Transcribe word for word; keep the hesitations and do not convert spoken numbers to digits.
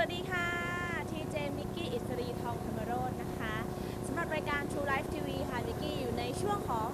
วัสดีค่ะทีเจมิกกี้อิสรีทองธรรมโรจน์นะคะสำหรับรายการ True Life ที วี ค่ะมิกกี้อยู่ในช่วงของ